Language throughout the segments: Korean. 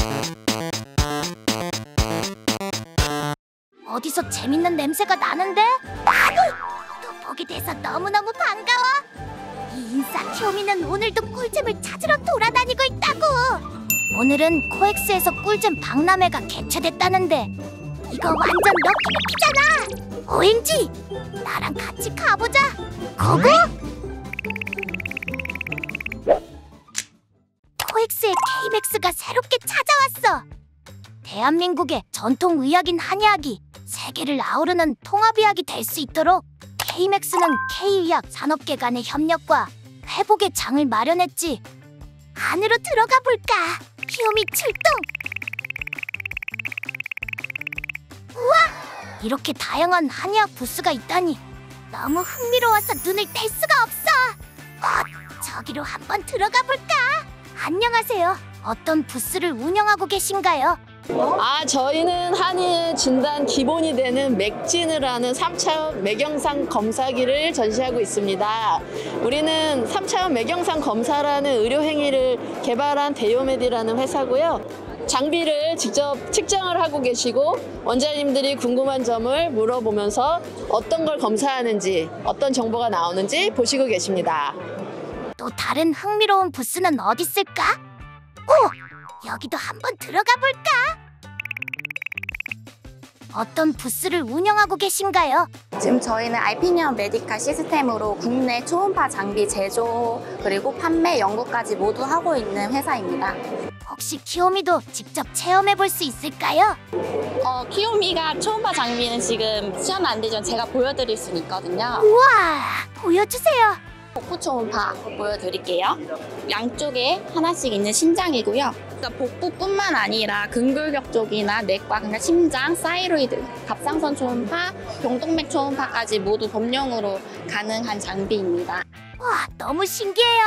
어디서 재밌는 냄새가 나는데? 아구! 또 보게 돼서 너무너무 반가워. 이 인싸 키오미는 오늘도 꿀잼을 찾으러 돌아다니고 있다고. 오늘은 코엑스에서 꿀잼 박람회가 개최됐다는데 이거 완전 럭키비키잖아. OMG! 나랑 같이 가보자. 고고! 코엑스의 K맥스가 새롭게 찾아왔어. 대한민국의 전통 의학인 한의학이 세계를 아우르는 통합의학이 될 수 있도록 K맥스는 K의학 산업계 간의 협력과 회복의 장을 마련했지. 안으로 들어가 볼까? 키오미 출동! 우와! 이렇게 다양한 한의학 부스가 있다니 너무 흥미로워서 눈을 뗄 수가 없어. 저기로 한번 들어가 볼까? 안녕하세요. 어떤 부스를 운영하고 계신가요? 저희는 한의의 진단 기본이 되는 맥진을 하는 3차원 맥영상 검사기를 전시하고 있습니다. 우리는 3차원 맥영상 검사라는 의료 행위를 개발한 데이오메디라는 회사고요. 장비를 직접 측정을 하고 계시고 원장님들이 궁금한 점을 물어보면서 어떤 걸 검사하는지 어떤 정보가 나오는지 보시고 계십니다. 또 다른 흥미로운 부스는 어디 있을까? 오! 여기도 한번 들어가 볼까? 어떤 부스를 운영하고 계신가요? 지금 저희는 알피니언 메디칼 시스템으로 국내 초음파 장비 제조 그리고 판매 연구까지 모두 하고 있는 회사입니다. 혹시 키오미도 직접 체험해 볼 수 있을까요? 키오미가 초음파 장비는 지금 시연 안 되지만 제가 보여드릴 수 있거든요. 우와! 보여주세요. 복부 초음파 보여드릴게요. 양쪽에 하나씩 있는 심장이고요. 그러니까 복부뿐만 아니라 근골격 쪽이나 내과, 그러니까 심장, 사이로이드, 갑상선 초음파, 병동맥 초음파까지 모두 범용으로 가능한 장비입니다. 와, 너무 신기해요.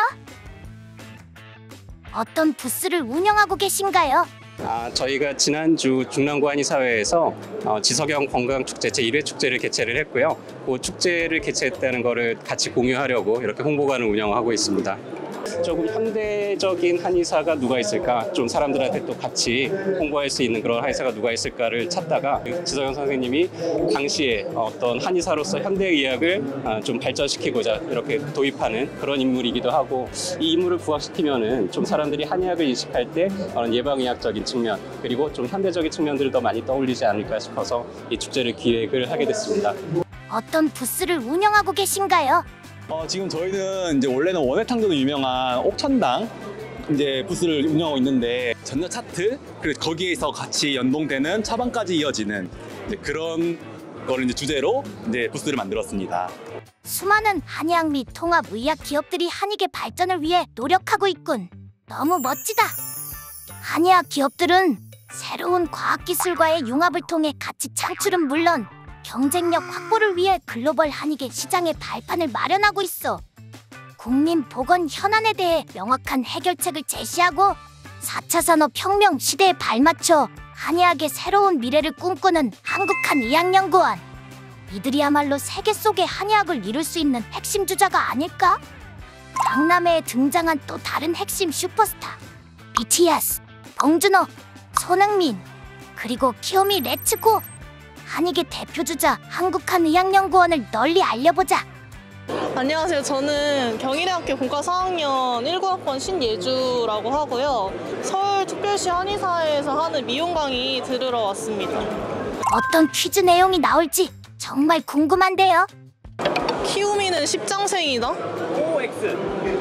어떤 부스를 운영하고 계신가요? 저희가 지난주 중랑구 한의사회에서 지석영 건강축제 제1회 축제를 개최를 했고요. 그 축제를 개최했다는 거를 같이 공유하려고 이렇게 홍보관을 운영하고 있습니다. 조금 현대적인 한의사가 누가 있을까? 좀 사람들한테 또 같이 홍보할 수 있는 그런 한의사가 누가 있을까를 찾다가 지석영 선생님이 당시에 어떤 한의사로서 현대의학을 좀 발전시키고자 이렇게 도입하는 그런 인물이기도 하고, 이 인물을 부각시키면은 좀 사람들이 한의학을 인식할 때 예방의학적인 측면 그리고 좀 현대적인 측면들을 더 많이 떠올리지 않을까 싶어서 이 축제를 기획을 하게 됐습니다. 어떤 부스를 운영하고 계신가요? 지금 저희는 이제 원래는 원예탕도로 유명한 옥천당 이제 부스를 운영하고 있는데, 전자 차트 그리고 거기에서 같이 연동되는 처방까지 이어지는 이제 그런 거를 이제 주제로 이제 부스를 만들었습니다. 수많은 한의학 및 통합의학 기업들이 한의계 발전을 위해 노력하고 있군. 너무 멋지다. 한의학 기업들은 새로운 과학기술과의 융합을 통해 가치 창출은 물론 경쟁력 확보를 위해 글로벌 한의계 시장의 발판을 마련하고 있어. 국민 보건 현안에 대해 명확한 해결책을 제시하고 4차 산업혁명 시대에 발맞춰 한의학의 새로운 미래를 꿈꾸는 한국한의학연구원. 이들이야말로 세계 속의 한의학을 이룰 수 있는 핵심 주자가 아닐까? 박람회에 등장한 또 다른 핵심 슈퍼스타 BTS, 봉준호, 손흥민, 그리고 키오미 렛츠고! 한의계 대표주자 한국한의학연구원을 널리 알려보자. 안녕하세요. 저는 경희대학교 본과 4학년 19학번 신예주라고 하고요. 서울특별시 한의사회에서 하는 미용 강의 들으러 왔습니다. 어떤 퀴즈 내용이 나올지 정말 궁금한데요. 키오미는 십장생이다? OX.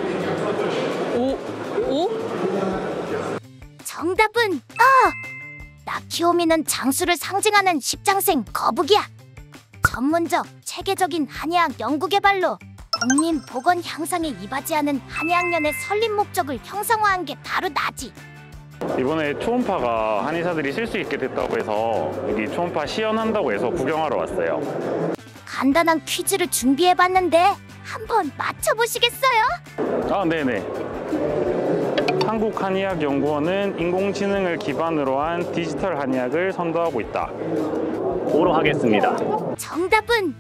오? 정답은 나키오미는 장수를 상징하는 십장생 거북이야. 전문적, 체계적인 한의학 연구개발로 국민 보건 향상에 이바지하는 한의학년의 설립 목적을 형상화한 게 바로 나지. 이번에 초음파가 한의사들이 쓸 수 있게 됐다고 해서 여기 초음파 시연한다고 해서 구경하러 왔어요. 간단한 퀴즈를 준비해봤는데 한번 맞춰보시겠어요? 네네. 한국한의학연구원은 인공지능을 기반으로 한 디지털 한의학을 선도하고 있다. 오로 하겠습니다. 정답은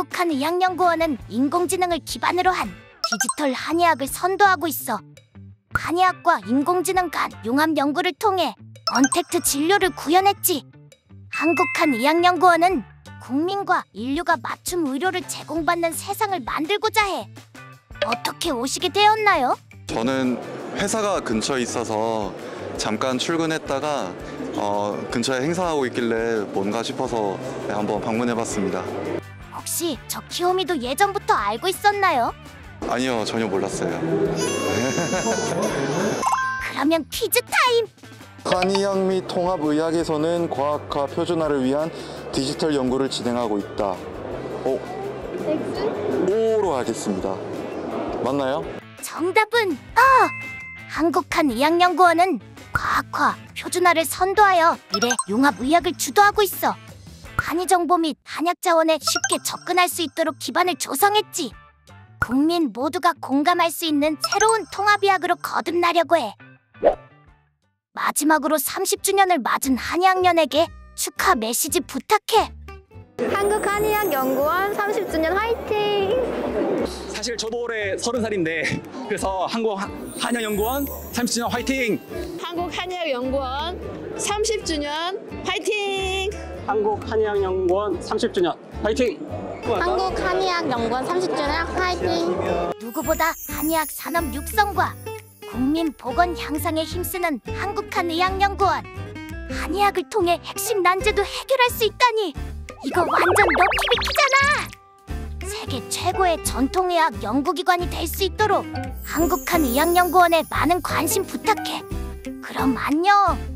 한국한의학연구원은 인공지능을 기반으로 한 디지털 한의학을 선도하고 있어. 한의학과 인공지능 간 융합 연구를 통해 언택트 진료를 구현했지. 한국한의학연구원은 국민과 인류가 맞춤 의료를 제공받는 세상을 만들고자 해. 어떻게 오시게 되었나요? 저는 회사가 근처에 있어서 잠깐 출근했다가 근처에 행사하고 있길래 뭔가 싶어서 한번 방문해봤습니다. 혹시 저 키오미도 예전부터 알고 있었나요? 아니요, 전혀 몰랐어요. 그러면 퀴즈 타임! 한의학 및 통합의학에서는 과학화 표준화를 위한 디지털 연구를 진행하고 있다. O로 하겠습니다. 맞나요? 정답은 한국한의학연구원은 과학화, 표준화를 선도하여 미래 융합의학을 주도하고 있어. 한의 정보 및 한약 자원에 쉽게 접근할 수 있도록 기반을 조성했지. 국민 모두가 공감할 수 있는 새로운 통합의학으로 거듭나려고 해. 마지막으로 30주년을 맞은 한의학년에게 축하 메시지 부탁해. 한국한의학연구원 30주년 화이팅! 사실 저도 올해 30살인데 그래서 한국한의학연구원 30주년 화이팅! 한국한의학연구원 30주년 화이팅! 한국한의학연구원 30주년 화이팅! 한국한의학연구원 30주년 화이팅! 누구보다 한의학 산업 육성과 국민 보건 향상에 힘쓰는 한국한의학연구원. 한의학을 통해 핵심 난제도 해결할 수 있다니 이거 완전 럭키비키잖아. 세계 최고의 전통의학 연구기관이 될 수 있도록 한국한의학연구원에 많은 관심 부탁해. 그럼 안녕.